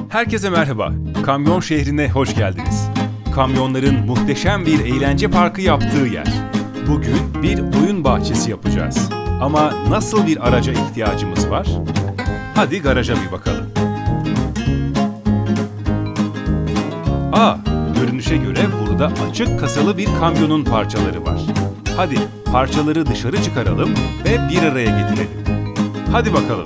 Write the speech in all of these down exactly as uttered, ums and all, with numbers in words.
Herkese merhaba. Kamyon şehrine hoş geldiniz. Kamyonların muhteşem bir eğlence parkı yaptığı yer. Bugün bir oyun bahçesi yapacağız. Ama nasıl bir araca ihtiyacımız var? Hadi garaja bir bakalım. Aa, görünüşe göre burada açık kasalı bir kamyonun parçaları var. Hadi parçaları dışarı çıkaralım ve bir araya getirelim. Hadi bakalım.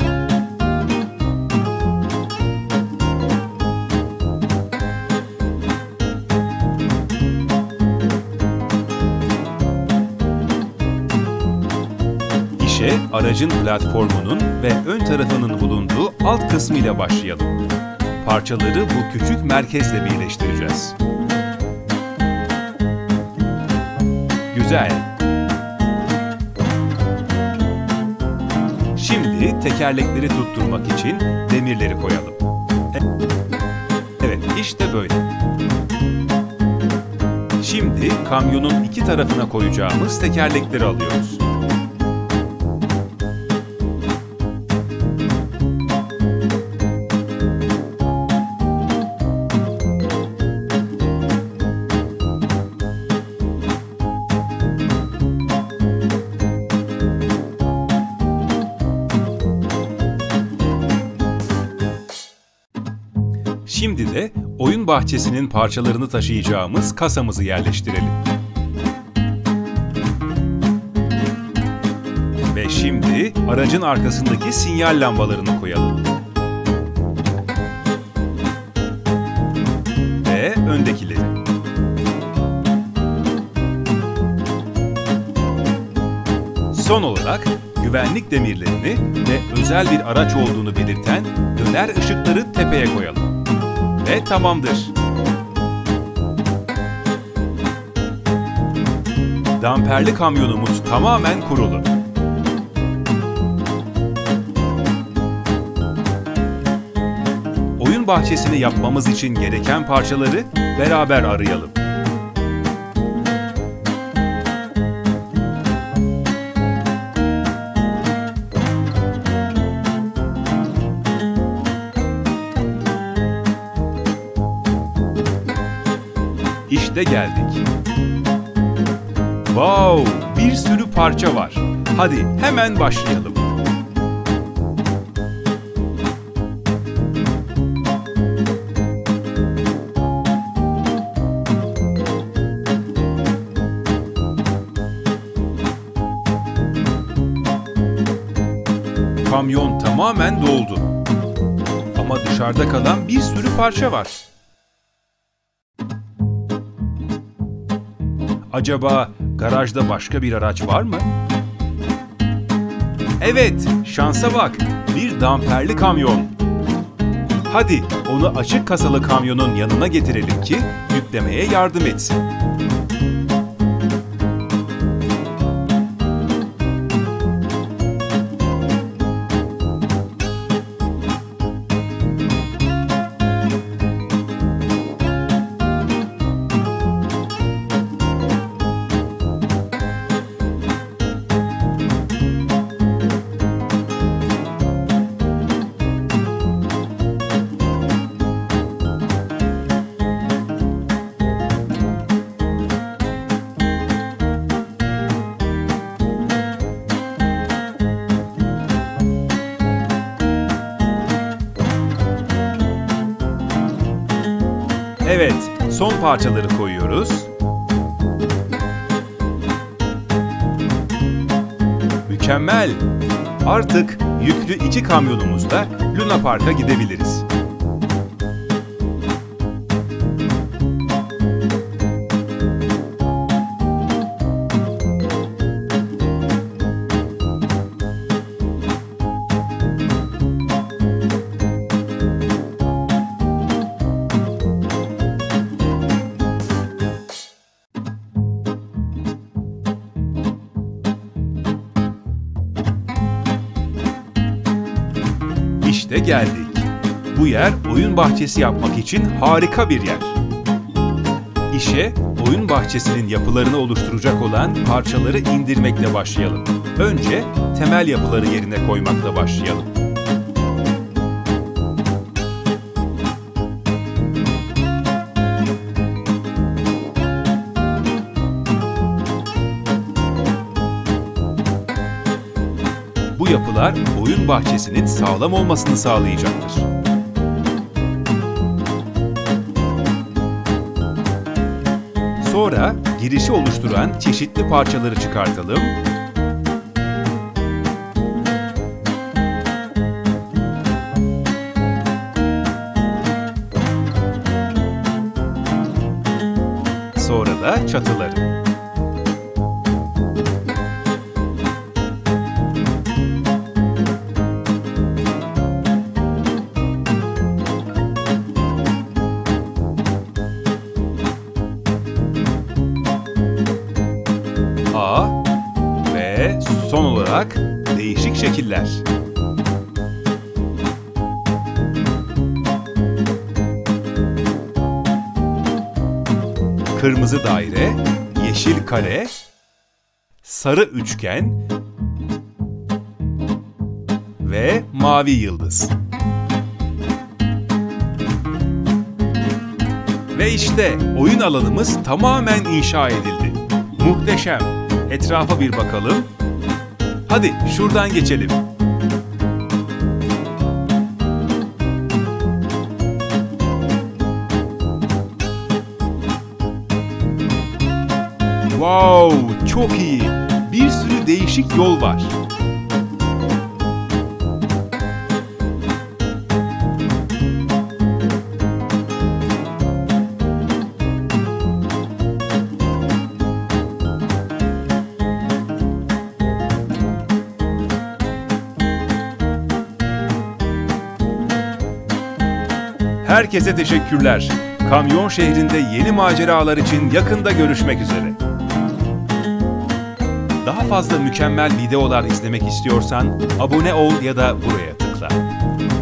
İşe aracın platformunun ve ön tarafının bulunduğu alt kısmıyla başlayalım. Parçaları bu küçük merkezle birleştireceğiz. Güzel. Şimdi tekerlekleri tutturmak için demirleri koyalım. Evet, işte böyle. Şimdi kamyonun iki tarafına koyacağımız tekerlekleri alıyoruz. Şimdi de oyun bahçesinin parçalarını taşıyacağımız kasamızı yerleştirelim. Ve şimdi aracın arkasındaki sinyal lambalarını koyalım. Ve öndekileri. Son olarak güvenlik demirlerini ve özel bir araç olduğunu belirten döner ışıkları tepeye koyalım. Ve tamamdır. Damperli kamyonumuz tamamen kurulu. Oyun bahçesini yapmamız için gereken parçaları beraber arayalım. İşte geldik. Wow, bir sürü parça var. Hadi hemen başlayalım. Kamyon tamamen doldu. Ama dışarıda kalan bir sürü parça var. Acaba garajda başka bir araç var mı? Evet, şansa bak. Bir damperli kamyon. Hadi onu açık kasalı kamyonun yanına getirelim ki yüklemeye yardım etsin. Evet, son parçaları koyuyoruz. Mükemmel! Artık yüklü iki kamyonumuzla Luna Park'a gidebiliriz. İşte geldik. Bu yer oyun bahçesi yapmak için harika bir yer. İşe oyun bahçesinin yapılarını oluşturacak olan parçaları indirmekle başlayalım. Önce temel yapıları yerine koymakla başlayalım. Bu yapılar oyun bahçesinin sağlam olmasını sağlayacaktır. Sonra girişi oluşturan çeşitli parçaları çıkartalım. Sonra da çatıları. A ve son olarak değişik şekiller. Kırmızı daire, yeşil kare, sarı üçgen ve mavi yıldız. Ve işte oyun alanımız tamamen inşa edildi. Muhteşem. Etrafa bir bakalım. Hadi şuradan geçelim. Wow, çok iyi. Bir sürü değişik yol var. Herkese teşekkürler. Kamyon şehrinde yeni maceralar için yakında görüşmek üzere. Daha fazla mükemmel videolar izlemek istiyorsan abone ol ya da buraya tıkla.